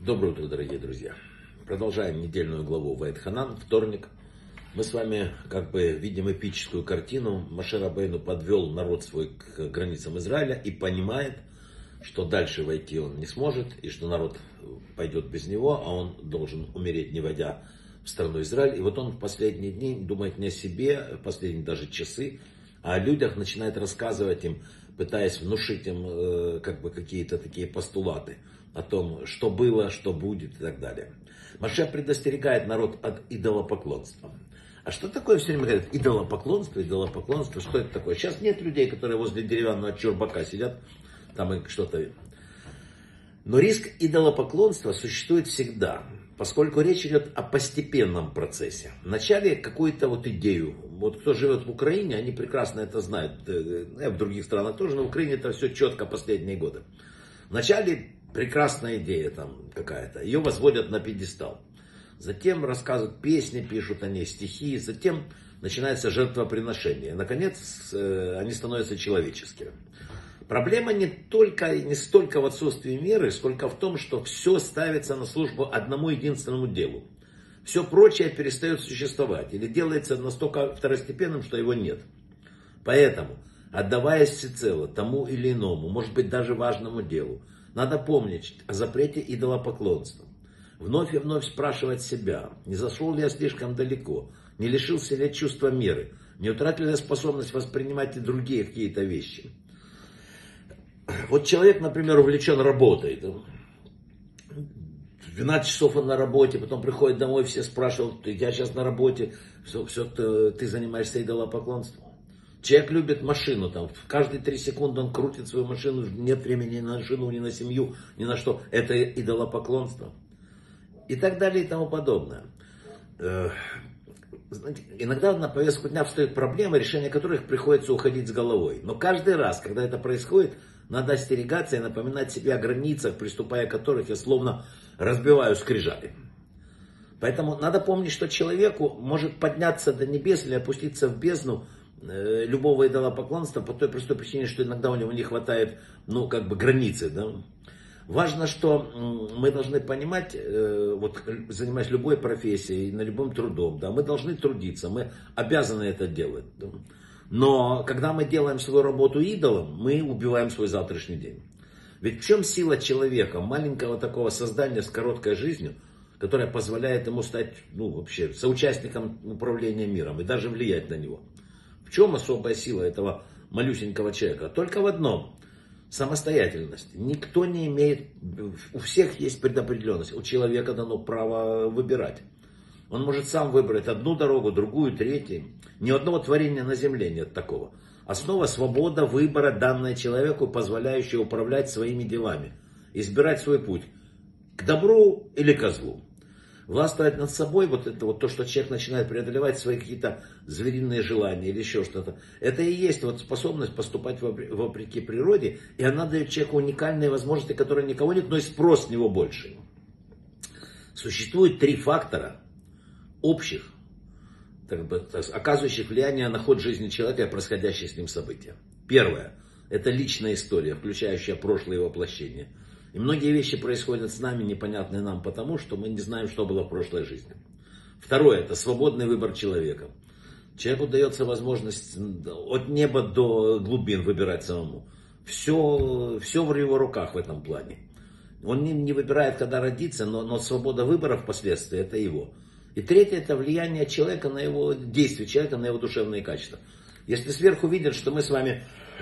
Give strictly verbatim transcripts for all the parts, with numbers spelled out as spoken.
Доброе утро, дорогие друзья. Продолжаем недельную главу Ваэт-Ханан, вторник. Мы с вами как бы видим эпическую картину. Моше Рабейну подвел народ свой к границам Израиля и понимает, что дальше войти он не сможет, и что народ пойдет без него, а он должен умереть, не войдя в страну Израиль. И вот он в последние дни думает не о себе, в последние даже часы, а о людях, начинает рассказывать им, пытаясь внушить им э, как бы какие-то такие постулаты о том, что было, что будет и так далее. Моше предостерегает народ от идолопоклонства. А что такое, все время говорят, идолопоклонство, идолопоклонство, что это такое? Сейчас нет людей, которые возле деревянного чурбака сидят, там и что-то. Но риск идолопоклонства существует всегда, поскольку речь идет о постепенном процессе. Вначале какую-то вот идею, вот кто живет в Украине, они прекрасно это знают, в других странах тоже, но в Украине это все четко последние годы. Вначале прекрасная идея там какая-то, ее возводят на пьедестал. Затем рассказывают песни, пишут о ней стихи, затем начинается жертвоприношение. Наконец, они становятся человеческими. Проблема не только, не столько в отсутствии меры, сколько в том, что все ставится на службу одному единственному делу. Все прочее перестает существовать или делается настолько второстепенным, что его нет. Поэтому, отдаваясь всецело тому или иному, может быть даже важному делу, надо помнить о запрете идолопоклонства. Вновь и вновь спрашивать себя, не зашел ли я слишком далеко, не лишился ли я чувства меры, не утратил ли я способность воспринимать и другие какие-то вещи. Вот человек, например, увлечен работой. двенадцать часов он на работе, потом приходит домой, все спрашивают, я сейчас на работе, все, все ты, ты занимаешься идолопоклонством. Человек любит машину, там, каждые три секунды он крутит свою машину, нет времени ни на жену, ни на семью, ни на что. Это идолопоклонство. И так далее и тому подобное. Знаете, иногда на повестку дня встают проблемы, решение которых приходится уходить с головой. Но каждый раз, когда это происходит, надо остерегаться и напоминать себе о границах, приступая к которых я словно разбиваю скрижали. Поэтому надо помнить, что человеку может подняться до небес или опуститься в бездну э, любого идолопоклонства по той простой причине, что иногда у него не хватает, ну, как бы границы, да. Важно, что мы должны понимать, э, вот занимаясь любой профессией, на любым трудом, да, мы должны трудиться, мы обязаны это делать. Да. Но когда мы делаем свою работу идолом, мы убиваем свой завтрашний день. Ведь в чем сила человека, маленького такого создания с короткой жизнью, которая позволяет ему стать, ну, вообще, соучастником управления миром и даже влиять на него? В чем особая сила этого малюсенького человека? Только в одном. Самостоятельность. Никто не имеет, у всех есть предопределенность, у человека дано право выбирать. Он может сам выбрать одну дорогу, другую, третью. Ни одного творения на земле нет такого. Основа свобода выбора, данная человеку, позволяющая управлять своими делами. Избирать свой путь к добру или к злу. Властвовать над собой, вот это вот то, что человек начинает преодолевать свои какие-то звериные желания или еще что-то. Это и есть вот способность поступать вопреки природе. И она дает человеку уникальные возможности, которые никого нет, но и спрос с него больше. Существует три фактора общих, так бы, оказывающих влияние на ход жизни человека и происходящие с ним события. Первое. Это личная история, включающая прошлое и воплощение. И многие вещи происходят с нами, непонятные нам потому, что мы не знаем, что было в прошлой жизни. Второе. Это свободный выбор человека. Человеку дается возможность от неба до глубин выбирать самому. Все, все в его руках в этом плане. Он не, не выбирает, когда родиться, но, но свобода выбора впоследствии это его. И третье, это влияние человека на его действия, человека на его душевные качества. Если сверху видят, что мы с вами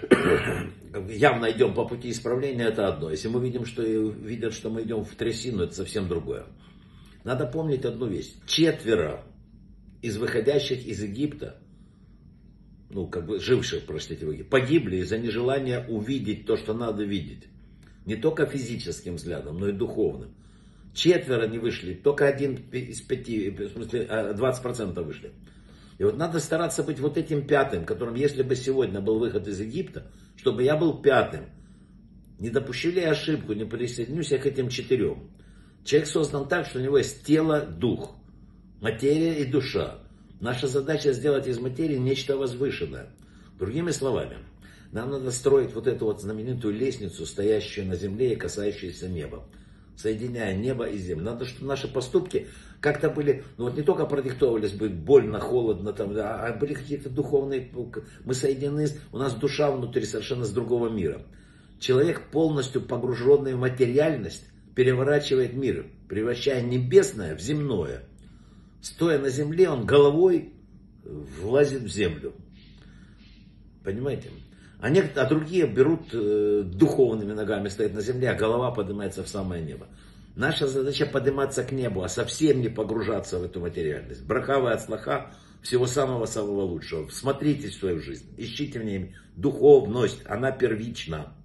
явно идем по пути исправления, это одно. Если мы видим, что видят, что мы идем в трясину, это совсем другое. Надо помнить одну вещь. Четверо из выходящих из Египта, ну, как бы живших, простите, в Египте, погибли из-за нежелания увидеть то, что надо видеть. Не только физическим взглядом, но и духовным. Четверо не вышли, только один из пяти, в смысле двадцать процентов вышли. И вот надо стараться быть вот этим пятым, которым, если бы сегодня был выход из Египта, чтобы я был пятым. Не допущу ли я ошибку, не присоединюсь я к этим четырем. Человек создан так, что у него есть тело, дух, материя и душа. Наша задача сделать из материи нечто возвышенное. Другими словами, нам надо строить вот эту вот знаменитую лестницу, стоящую на земле и касающуюся неба. соединяя небо и землю. Надо, чтобы наши поступки как-то были, ну вот не только продиктовывались бы больно, холодно, там, да, а были какие-то духовные, мы соединены, у нас душа внутри совершенно с другого мира. Человек, полностью погруженный в материальность, переворачивает мир, превращая небесное в земное. Стоя на земле, он головой влазит в землю. Понимаете? А, некоторые, а другие берут э, духовными ногами, стоят на земле, а голова поднимается в самое небо. Наша задача подниматься к небу, а совсем не погружаться в эту материальность. Брахава от слаха, всего самого-самого лучшего. Смотрите в свою жизнь, ищите в ней духовность, она первична.